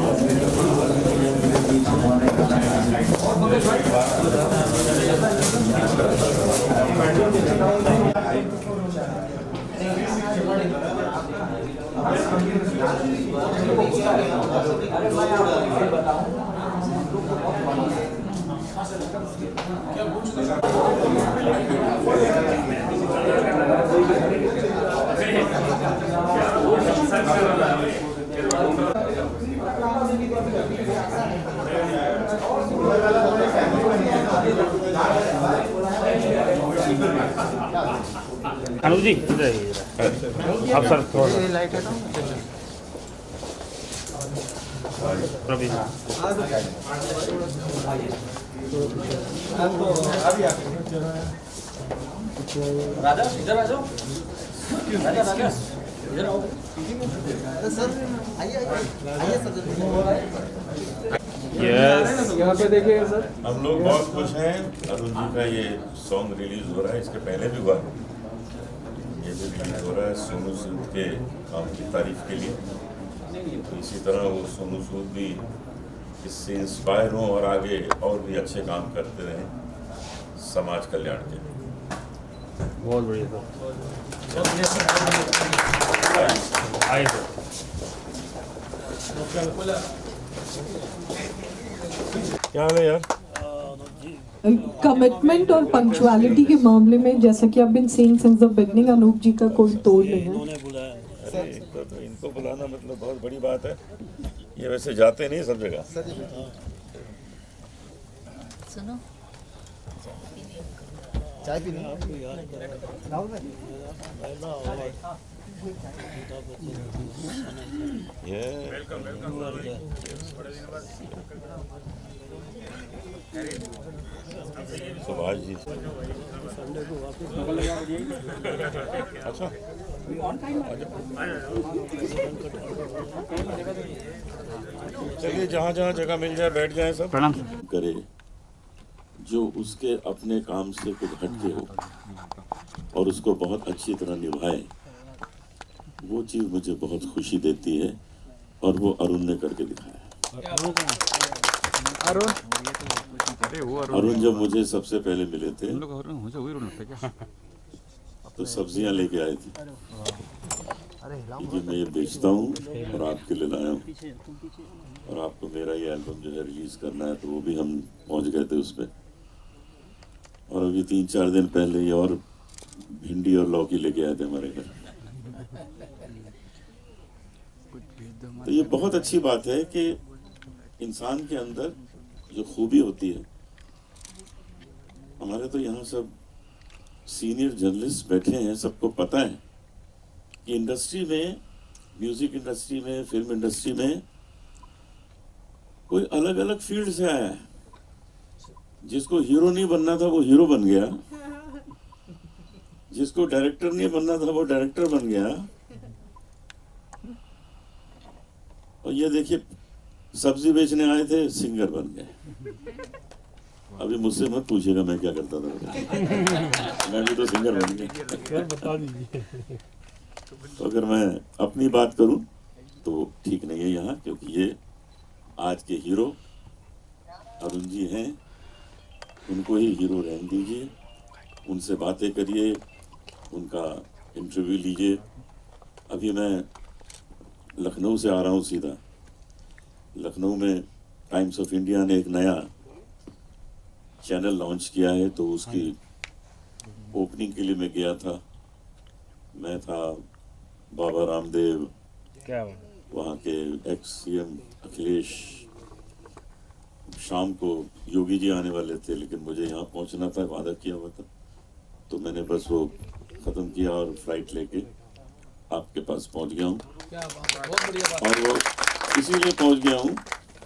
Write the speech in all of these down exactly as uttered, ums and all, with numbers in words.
अनुज जी इधर आइए आप सर थोड़ा लाइट है प्रवीण राजा इधर आ जाओ राजा राजा इधर आओ सर आइए आइए सर यस यहाँ पे देखिए सर। हम लोग बहुत खुश हैं। अरुण जी का ये सॉन्ग रिलीज हो रहा है, इसके पहले भी हुआ, ये भी रिलीज हो रहा है सोनू सूद के काम की तारीफ के लिए। तो इसी तरह वो सोनू सूद भी इससे इंस्पायर हों और आगे और भी अच्छे काम करते रहें समाज कल्याण के। बहुत बढ़िया आइए क्या हाल है यार? कमिटमेंट और पंक्चुअलिटी के मामले में जैसा कि I've been saying since the beginning, Anoop जी का कोई तोड़ नहीं है। अरे इनको तो इनको बुलाना मतलब बहुत बड़ी बात है। ये वैसे जाते नहीं सब जगह। सुनो चाय पीनी ये सुभाष जी अच्छा चलिए जहाँ जहाँ जगह मिल जाए बैठ जाए सब। प्रणाम करे जो उसके अपने काम से कुछ हटके हो और उसको बहुत अच्छी तरह निभाए, वो चीज़ मुझे बहुत खुशी देती है और वो अरुण ने करके दिखाया। अरुण जब मुझे सबसे पहले मिले थे तो सब्जियां लेके आए थे कि मैं ये बेचता हूँ और आपके लिए लाया हूँ और आपको मेरा ये एल्बम जो है रिलीज करना है, तो वो भी हम पहुँच गए थे उस पर। और अभी तीन चार दिन पहले ये और भिंडी और लौकी लेके आए थे हमारे घर। तो ये बहुत अच्छी बात है कि इंसान के अंदर जो खूबी होती है, हमारे तो यहाँ सब सीनियर जर्नलिस्ट बैठे हैं, सबको पता है कि इंडस्ट्री में, म्यूजिक इंडस्ट्री में, फिल्म इंडस्ट्री में कोई अलग अलग फील्ड से आया है। जिसको हीरो नहीं बनना था वो हीरो बन गया, जिसको डायरेक्टर नहीं बनना था वो डायरेक्टर बन गया। और ये देखिए सब्जी बेचने आए थे, सिंगर बन गए। अभी मुझसे मत पूछिएगा मैं क्या करता था, मैं भी तो सिंगर बन गया। बता दीजिए। तो अगर मैं अपनी बात करूं तो ठीक नहीं है यहाँ, क्योंकि ये आज के हीरो अरुण जी हैं, उनको ही हीरो रहने दीजिए, उनसे बातें करिए, उनका इंटरव्यू लीजिए। अभी मैं लखनऊ से आ रहा हूँ सीधा। लखनऊ में टाइम्स ऑफ इंडिया ने एक नया चैनल लॉन्च किया है, तो उसकी ओपनिंग के लिए मैं गया था। मैं था, बाबा रामदेव, क्या वहाँ के एक्स सीएम अखिलेश, शाम को योगी जी आने वाले थे, लेकिन मुझे यहाँ पहुँचना था, वादा किया हुआ था, तो मैंने बस वो ख़त्म किया और फ्लाइट लेके आपके पास पहुँच गया हूँ। और वो इसीलिए पहुँच गया हूँ,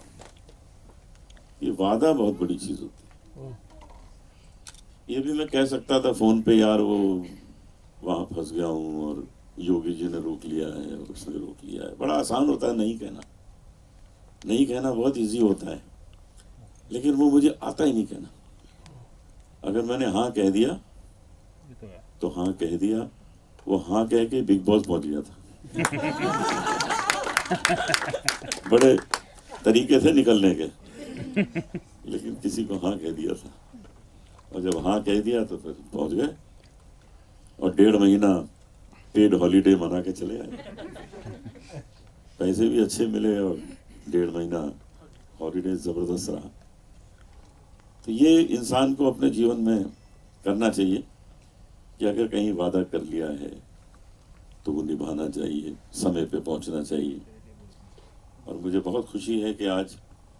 ये वादा बहुत बड़ी चीज़ होती है। ये भी मैं कह सकता था फ़ोन पे, यार वो वहाँ फंस गया हूँ और योगी जी ने रोक लिया है और उसने रोक लिया है। बड़ा आसान होता है नहीं कहना, नहीं कहना बहुत इजी होता है, लेकिन वो मुझे आता ही नहीं कहना। अगर मैंने हाँ कह दिया तो हाँ कह दिया। वो हाँ कह के बिग बॉस पहुंच गया था। बड़े तरीके थे निकलने के, लेकिन किसी को हाँ कह दिया था, और जब हाँ कह दिया तो फिर पहुंच गए और डेढ़ महीना पेड हॉलीडे मना के चले आए। पैसे भी अच्छे मिले और डेढ़ महीना हॉलीडे जबरदस्त रहा। तो ये इंसान को अपने जीवन में करना चाहिए कि अगर कहीं वादा कर लिया है तो वो निभाना चाहिए, समय पे पहुंचना चाहिए। और मुझे बहुत खुशी है कि आज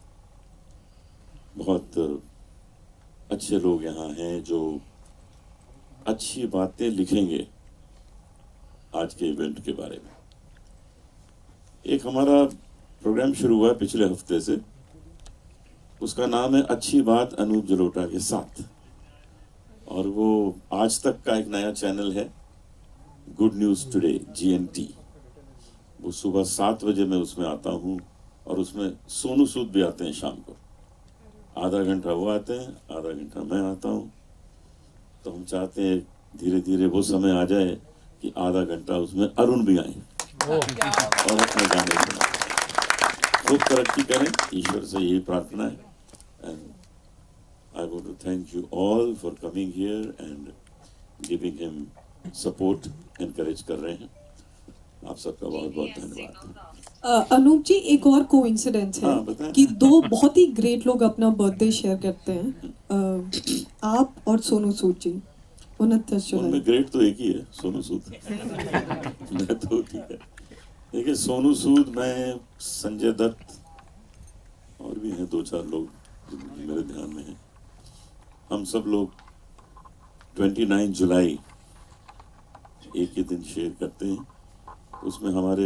बहुत अच्छे लोग यहाँ हैं जो अच्छी बातें लिखेंगे आज के इवेंट के बारे में। एक हमारा प्रोग्राम शुरू हुआ पिछले हफ्ते से, उसका नाम है अच्छी बात अनूप जलोटा के साथ, और वो आज तक का एक नया चैनल है good news today G N T. वो सुबह सात बजे मैं उसमें आता हूँ और उसमें सोनू सूद भी आते हैं शाम को। आधा घंटा वो आते हैं, आधा घंटा मैं आता हूँ। तो हम चाहते हैं धीरे धीरे वो समय आ जाए कि आधा घंटा उसमें अरुण भी आए और अपने गाने सुनाए। खूब तरक्की करें, ईश्वर से यही प्रार्थना है। And I want to thank you all for coming here and giving him support, encourage कर रहे हैं। आप सबका बहुत बहुत धन्यवाद। uh, अनूप जी, एक और कोइंसिडेंस है हाँ, कि दो बहुत ही ग्रेट लोग अपना बर्थडे शेयर करते हैं, uh, आप और सोनू सूद जी। उनतीस उनमें जुलाई। ग्रेट तो एक ही है, सोनू सूद। मैं तो ठीक है। देखिए, सोनू सूद, मैं, संजय दत्त और भी हैं दो चार लोग जो मेरे ध्यान में हैं। हम सब लोग उनतीस जुलाई एक ही दिन शेयर करते हैं। उसमें हमारे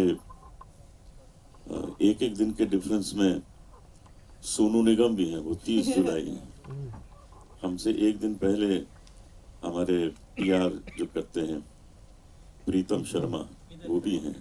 एक एक दिन के डिफरेंस में सोनू निगम भी हैं, वो तीस जुलाई हैं। हमसे एक दिन पहले हमारे पीआर जो करते हैं प्रीतम शर्मा, वो भी हैं।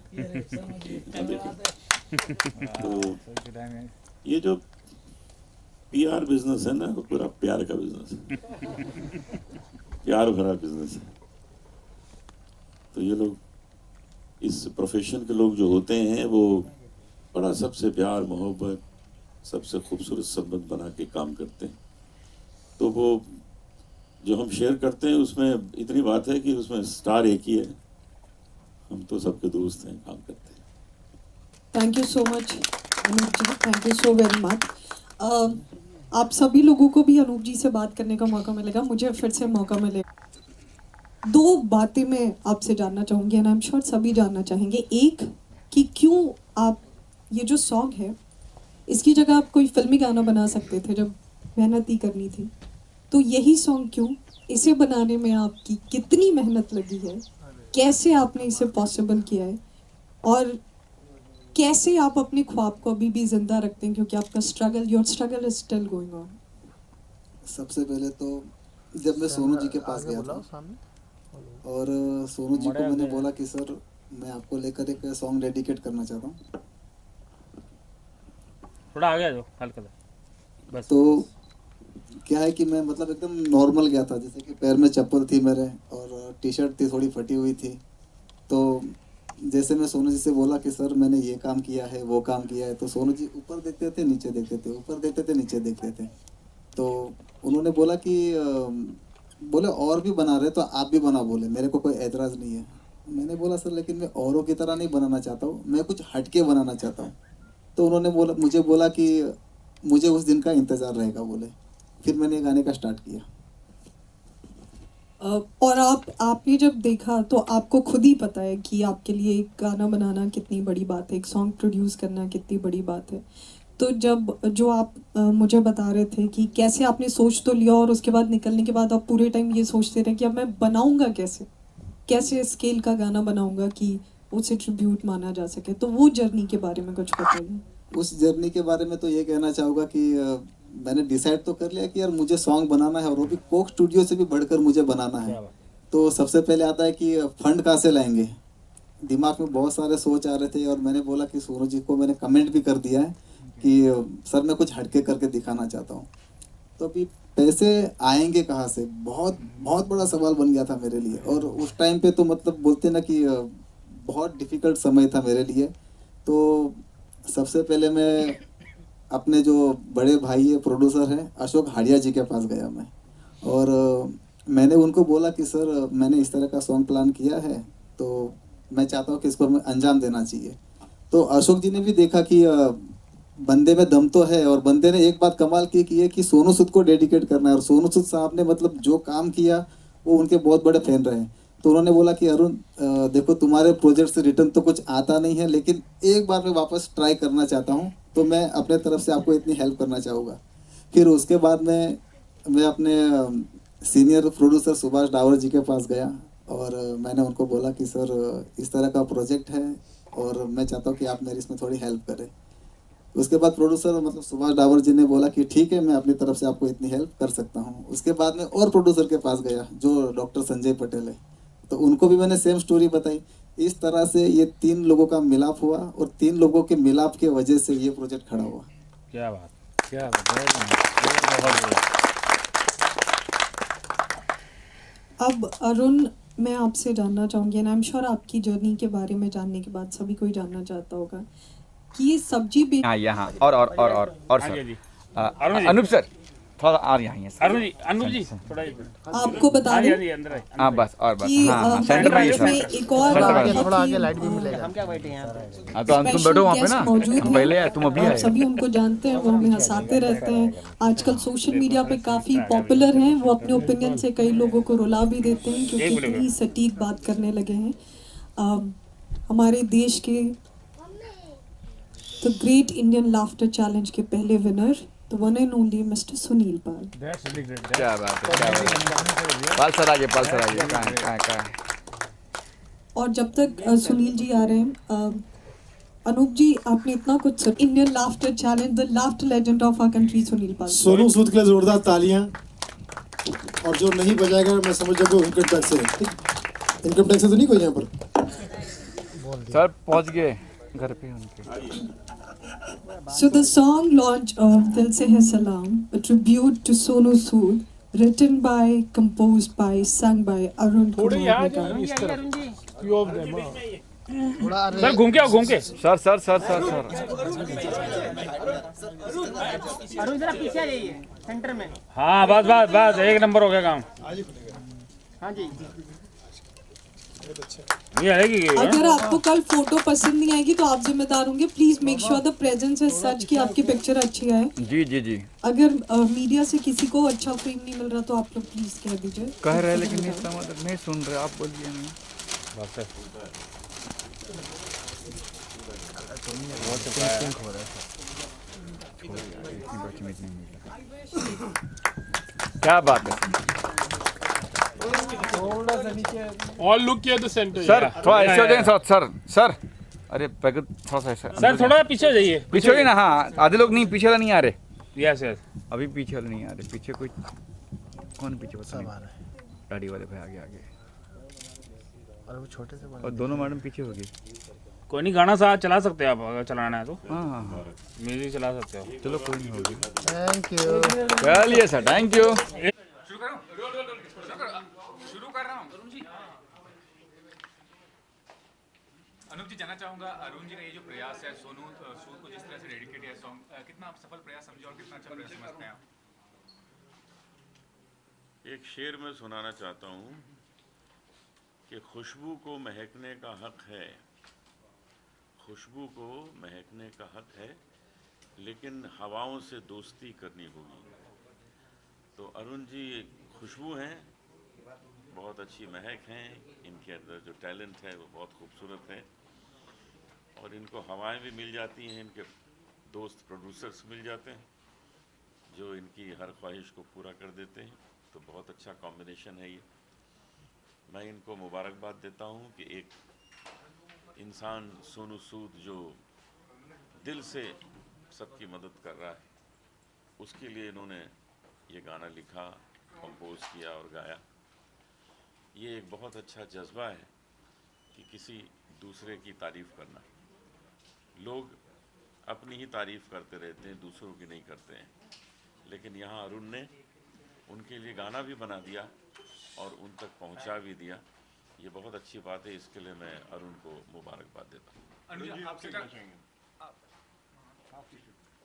तो ये जो पीआर बिजनेस है ना, वो पूरा प्यार का बिजनेस है, प्यार भरा बिजनेस है। तो ये लोग, इस प्रोफेशन के लोग जो होते हैं, वो बड़ा सबसे प्यार मोहब्बत, सबसे खूबसूरत संबंध बना के काम करते हैं। तो वो जो हम शेयर करते हैं उसमें इतनी बात है कि उसमें स्टार एक ही है, हम तो सबके दोस्त हैं, काम करते हैं। Thank you so much Anoop ji, thank you so very much. आप सभी लोगों को भी अनूप जी से बात करने का मौका मिलेगा, मुझे फिर से मौका मिलेगा। दो बातें मैं आपसे जानना चाहूँगी एंड आई एम श्योर सभी जानना चाहेंगे। एक, कि क्यों आप ये जो सॉन्ग है, इसकी जगह आप कोई फिल्मी गाना बना सकते थे जब मेहनत ही करनी थी, तो यही सॉन्ग क्यों? इसे बनाने में आपकी कितनी मेहनत लगी है, कैसे आपने इसे पॉसिबल किया है, और कैसे आप अपने ख्वाब को अभी भी जिंदा रखते हैं, क्योंकि आपका struggle, your struggle is still going on. सबसे पहले तो जब मैं सोनू जी के पास गया था और सोनू जी को मैंने बोला कि सर मैं आपको लेकर एक सॉन्ग डेडिकेट करना चाहता हूँ, थोड़ा आ गया जो हल्का बस। तो क्या है कि मैं मतलब एकदम नॉर्मल गया था, जैसे कि पैर में चप्पल थी मेरे और टी शर्ट थी थोड़ी फटी हुई थी। तो जैसे मैं सोनू जी से बोला कि सर मैंने ये काम किया है, वो काम किया है, तो सोनू जी ऊपर देखते थे, नीचे देखते थे, ऊपर देखते थे, नीचे देखते थे। तो उन्होंने बोला कि बोले और भी बना रहे तो आप भी बना, बोले मेरे को कोई एतराज़ नहीं है। मैंने बोला सर लेकिन मैं औरों की तरह नहीं बनाना चाहता हूँ, मैं कुछ हटके बनाना चाहता हूँ। तो उन्होंने बोला, मुझे बोला कि मुझे उस दिन का इंतज़ार रहेगा, बोले। फिर मैंने गाने का स्टार्ट किया। और आप आपने जब देखा तो आपको खुद ही पता है कि आपके लिए एक गाना बनाना कितनी बड़ी बात है, एक सॉन्ग प्रोड्यूस करना कितनी बड़ी बात है। तो जब जो आप आ, मुझे बता रहे थे कि कैसे आपने सोच तो लिया और उसके बाद निकलने के बाद आप पूरे टाइम ये सोचते रहे कि अब मैं बनाऊंगा कैसे, कैसे स्केल का गाना बनाऊंगा कि उसे ट्रिब्यूट माना जा सके, तो वो जर्नी के बारे में कुछ बताइए। उस जर्नी के बारे में तो ये कहना चाहूँगा कि आ, मैंने डिसाइड तो कर लिया कि यार मुझे सॉन्ग बनाना है और वो भी कोक स्टूडियो से भी बढ़कर मुझे बनाना है। तो सबसे पहले आता है कि फंड कहाँ से लाएंगे। दिमाग में बहुत सारे सोच आ रहे थे और मैंने बोला कि सोनू जी को मैंने कमेंट भी कर दिया है कि सर मैं कुछ हटके करके दिखाना चाहता हूँ। तो अभी पैसे आएंगे कहाँ से, बहुत बहुत बड़ा सवाल बन गया था मेरे लिए। और उस टाइम पे तो मतलब बोलते ना कि बहुत डिफ़िकल्ट समय था मेरे लिए। तो सबसे पहले मैं अपने जो बड़े भाई है प्रोड्यूसर हैं अशोक हाड़िया जी के पास गया मैं, और मैंने उनको बोला कि सर मैंने इस तरह का सॉन्ग प्लान किया है, तो मैं चाहता हूँ कि इसको हमें अंजाम देना चाहिए। तो अशोक जी ने भी देखा कि बंदे में दम तो है, और बंदे ने एक बात कमाल की की है कि सोनू सूद को डेडिकेट करना है, और सोनू सूद साहब ने मतलब जो काम किया वो उनके बहुत बड़े फैन रहे। तो उन्होंने बोला कि अरुण देखो तुम्हारे प्रोजेक्ट से रिटर्न तो कुछ आता नहीं है, लेकिन एक बार मैं वापस ट्राई करना चाहता हूँ, तो मैं अपने तरफ से आपको इतनी हेल्प करना चाहूँगा। फिर उसके बाद में मैं अपने सीनियर प्रोड्यूसर सुभाष डावर जी के पास गया, और मैंने उनको बोला कि सर इस तरह का प्रोजेक्ट है और मैं चाहता हूँ कि आप मेरी इसमें थोड़ी हेल्प करें। उसके बाद प्रोड्यूसर मतलब सुभाष डावर जी ने बोला कि ठीक है मैं अपनी तरफ से आपको इतनी हेल्प कर सकता हूँ। उसके बाद में और प्रोड्यूसर के पास गया जो डॉक्टर संजय पटेल है, तो उनको भी मैंने सेम स्टोरी बताई। इस तरह से ये तीन लोगों का मिलाप हुआ, और तीन लोगों के मिलाप के वजह से ये प्रोजेक्ट खड़ा हुआ। क्या बात, क्या बात। अब अरुण, मैं आपसे जानना चाहूँगी, एंड आई एम श्योर आपकी जर्नी के बारे में जानने के बाद सभी कोई जानना चाहता होगा कि ये सब्जी भी हाँ यहाँ और और और और और सर अनूप सर थोड़ा और यहाँ है अरुण जी, अनूप जी थोड़ा आपको बता दें अंदर हाँ बस और बस कि हाँ सेंटर में में एक और थोड़ा आगे लाइट भी मिलेगा। हम क्या बैठे हैं यहाँ पे? हाँ तो हम तुम बैठो वहाँ पे ना, मौजूद तुम पहले आए तुम अभी आप आए। सभी उनको जानते हैं, वो हमें हंसाते रहते हैं, आजकल सोशल मीडिया पे काफी पॉपुलर हैं। वो अपने ओपिनियन से कई लोगों को रुला भी देते हैं क्योंकि इतनी सटीक बात करने लगे हैं। अम, हमारे देश के the great Indian laughter challenge के पहले winner, the one and only mister Sunil Pal. क्या बात है, क्या बात है। पाल सर आगे, पाल सर आगे, कहाँ है, कहाँ है, कहाँ है। और जब तक अ, सुनील जी आ रहे हैं, अ, अनूप जी आपने इतना कुछ Indian laughter challenge, the laughter legend of our country Sunil Pal. Sonu Sood के लिए जोरदार तालियां, और जो नहीं बजाएगा मैं समझ जाऊंगा इनकम टैक्स से। इनकम टैक्स से तो नहीं कोई यहाँ पर? सर पहुँच गए घर पे उनके। So the song launch of Dil Se Hai Salam, a tribute to Sonu Sood, written by, composed by, sung by Arun Kumar Mehta. Sir घूम के आओ, घूम के sir sir sir sir sir Arun जरा पीछे आ जाइए सेंटर में। हाँ बस बस बस एक नंबर हो गया काम। हाँ जी ये है कि अगर आपको कल फोटो पसंद नहीं आएगी तो आप जिम्मेदार होंगे। Please make sure the presence is such कि आपकी पिक्चर अच्छी आए। जी जी जी अगर मीडिया से किसी को अच्छा फ्रेम नहीं मिल रहा तो आप लोग प्लीज कह दीजिए। कह रहे लेकिन नहीं समझ नहीं सुन रहे, आप बोलिए नहीं। क्या बात है। All look at the center. Sir थोड़ा ऐसे हो जाएंगे सर सर सर अरे पैकेट थोड़ा सा ऐसा सर थोड़ा पीछे हो जाइए। पीछे हो ना, हाँ आधे लोग नहीं, पीछे वाला नहीं आ रहे। यस यस अभी पीछे वाले नहीं आ रहे। पीछे कोई कौन पीछे पता नहीं, गाड़ी वाले भाई आगे आगे, और वो छोटे से और दोनों मैडम पीछे होगी। कोई नहीं, गाना सा चला सकते हैं आप अगर चलाना है तो। हाँ हाँ हाँ म्यूजिक चला सकते हो। चलो कोई नहीं होगी। Thank you. चलिए सर, थैंक यू। शुरू कर रहा हूँ। अनूप जी जानना चाहूंगा, अरुण जी का ये जो प्रयास है सोनू सूद को जिस तरह से डेडिकेट है सॉन्ग, कितना आप सफल प्रयास समझे और कितना अच्छा प्रयास समझते हैं आप? एक शेर में सुनाना चाहता हूँ कि खुशबू को महकने का हक है, खुशबू को महकने का हक है, लेकिन हवाओं से दोस्ती करनी होगी। तो अरुण जी खुशबू हैं, बहुत अच्छी महक हैं, इनके अंदर जो टैलेंट है वो बहुत खूबसूरत है, और इनको हवाएं भी मिल जाती हैं, इनके दोस्त प्रोड्यूसर्स मिल जाते हैं जो इनकी हर ख्वाहिश को पूरा कर देते हैं। तो बहुत अच्छा कॉम्बिनेशन है ये। मैं इनको मुबारकबाद देता हूँ कि एक इंसान सोनू सूद जो दिल से सबकी मदद कर रहा है, उसके लिए इन्होंने ये गाना लिखा, कंपोज किया और गाया। ये एक बहुत अच्छा जज्बा है कि किसी दूसरे की तारीफ़ करना। लोग अपनी ही तारीफ़ करते रहते हैं, दूसरों की नहीं करते हैं, लेकिन यहाँ अरुण ने उनके लिए गाना भी बना दिया और उन तक पहुँचा भी दिया। ये बहुत अच्छी बात है, इसके लिए मैं अरुण को मुबारकबाद देता हूँ। अनुज जी आपसे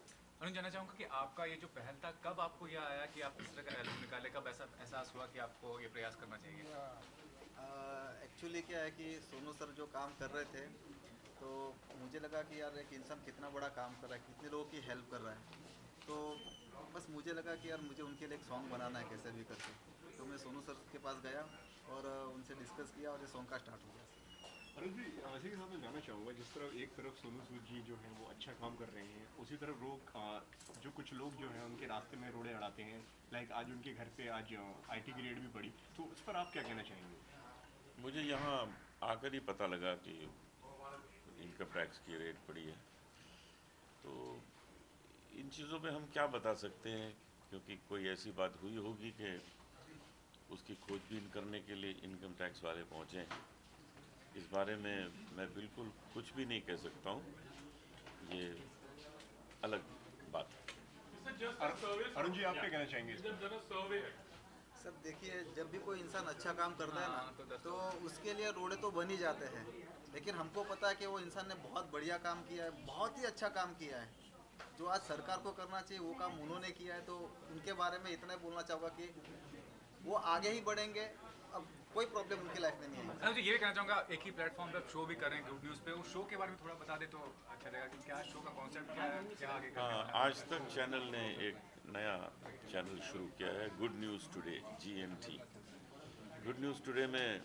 अनुज जानना चाहूँगा कि आपका ये जो पहल था, कब आपको यह आया कि आप इस तरह का एल्बम निकाले, कब ऐसा एहसास हुआ कि आपको ये प्रयास करना चाहिए? एक्चुअली क्या है कि सोनू सर जो काम कर रहे थे तो मुझे लगा कि यार एक इंसान कितना बड़ा काम कर रहा है, कितने लोगों की हेल्प कर रहा है, तो बस मुझे लगा कि यार मुझे उनके लिए एक सॉन्ग बनाना है कैसे भी करके। तो मैं सोनू सर के पास गया और उनसे डिस्कस किया और ये सॉन्ग का स्टार्ट हो गया। अरुण जी, वैसे के साथ मैं जानना चाहूँगा, जिस तरह एक तरफ सोनू सूद जी जो हैं वो अच्छा काम कर रहे हैं, उसी तरफ लोग जो कुछ लोग जो हैं उनके रास्ते में रोड़े अड़ाते हैं। लाइक आज उनके घर पे आज आईटी की रेड भी पड़ी, तो उस पर आप क्या कहना चाहेंगे? मुझे यहाँ आकर ही पता लगा कि इनकम टैक्स की रेड पड़ी है, तो इन चीज़ों पे हम क्या बता सकते हैं, क्योंकि कोई ऐसी बात हुई होगी कि उसकी खोजबीन करने के लिए इनकम टैक्स वाले पहुँचे हैं। इस बारे में मैं बिल्कुल कुछ भी नहीं कह सकता हूँ, ये अलग बात है। अरुण जी, आप क्या कहना चाहेंगे? सर देखिए, जब भी कोई इंसान अच्छा काम करता है ना तो उसके लिए रोड़े तो बन ही जाते हैं, लेकिन हमको पता है कि वो इंसान ने बहुत बढ़िया काम किया है, बहुत ही अच्छा काम किया है। जो आज सरकार को करना चाहिए वो काम उन्होंने किया है, तो उनके बारे में इतना बोलना चाहूँगा कि वो आगे ही बढ़ेंगे, अब कोई प्रॉब्लम उनकी लाइफ में नहीं है। अनुज जी, ये भी कहना चाहूँगा, एक ही प्लेटफॉर्म पर शो भी कर रहे हैं गुड न्यूज़ पे, उस शो के बारे में थोड़ा बता दे तो अच्छा रहेगा कि क्या शो का कॉन्सेप्ट क्या है, क्या आगे करना है? हाँ, आज तक चैनल ने एक नया चैनल शुरू किया है, good news today, G N T. Good news today में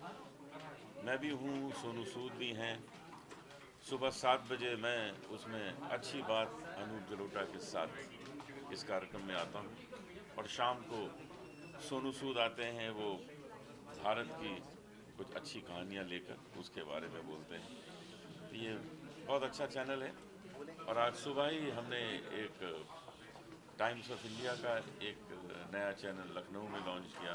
मैं भी हूँ, सोनू सूद भी हैं। सुबह सात बजे मैं उसमें अच्छी बात अनूप जलोटा के साथ इस कार्यक्रम में आता हूँ, और शाम को सोनू सूद आते हैं, वो भारत की कुछ अच्छी कहानियाँ लेकर उसके बारे में बोलते हैं। तो ये बहुत अच्छा चैनल है। और आज सुबह ही हमने एक टाइम्स ऑफ इंडिया का एक नया चैनल लखनऊ में लॉन्च किया।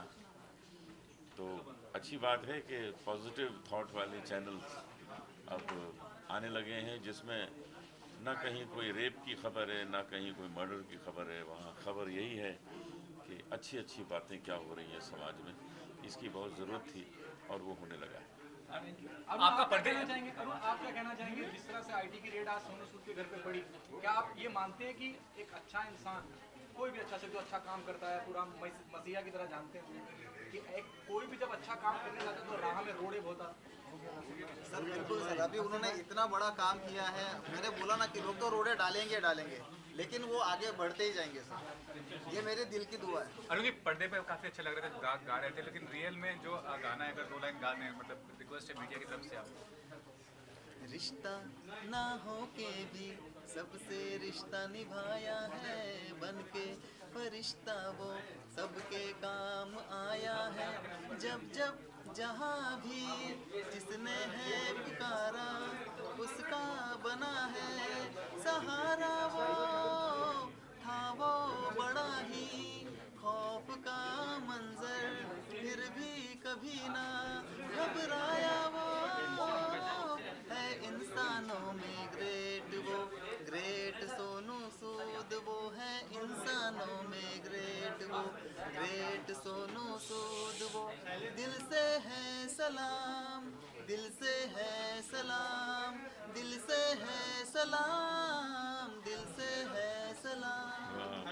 तो अच्छी बात है कि पॉजिटिव थॉट वाले चैनल अब आने लगे हैं, जिसमें ना कहीं कोई रेप की खबर है, ना कहीं कोई मर्डर की खबर है। वहाँ खबर यही है कि अच्छी अच्छी बातें क्या हो रही हैं समाज में, इसकी बहुत ज़रूरत थी और वो होने लगा है। आपका पर्दे कहना चाहेंगे अरुण, आप क्या कहना चाहेंगे जिस तरह से आईटी की रेड आज सोनू सूद के घर पे पड़ी, क्या आप ये मानते हैं कि एक अच्छा इंसान, कोई भी अच्छा से जो अच्छा काम करता है, पूरा मसीहा की तरह जानते हैं कि एक कोई भी जब अच्छा काम करने जाता है तो राह में रोड़े होता? सर बिल्कुल सर, अभी उन्होंने इतना बड़ा काम किया है, मैंने बोला ना कि लोग तो रोड़े डालेंगे डालेंगे लेकिन वो आगे बढ़ते ही जाएंगे सर, ये मेरे दिल की दुआ है। अरुण जी, पर्दे पे काफ़ी अच्छा लग रहा था, गा, गा रहे थे, लेकिन रियल में जो गाना है, अगर दो लाइन गा दें, मतलब रिक्वेस्ट है मीडिया की तरफ से आपको। रिश्ता ना हो के भी सबसे रिश्ता निभाया है, बन के फरिश्ता वो सबके काम आया है। जब जब जहाँ भी जिसने है पुकारा उसका बना है सहारा, वो था वो बड़ा ही खौफ का मंजर, फिर भी कभी ना घबराया। वो है इंसानों में ग्रेट, वो ग्रेट सोनू सूद, वो है इंसानों में ग्रेट, वो ग्रेट सोनू सूद। वो दिल से है सलाम, दिल से है सलाम, दिल से है सलाम, दिल से है सलाम।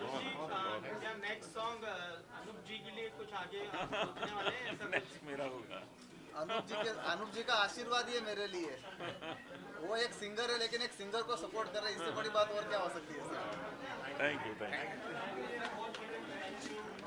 नेक्स्ट सॉन्ग अनूप जी के लिए कुछ आगे सोचने वाले हैं? नेक्स्ट मेरा होगा। अनूप जी के अनूप जी का आशीर्वाद ये मेरे लिए, वो एक सिंगर है लेकिन एक सिंगर को सपोर्ट कर रहे हैं, इससे बड़ी बात और क्या हो सकती है sir. Thank you, thank you.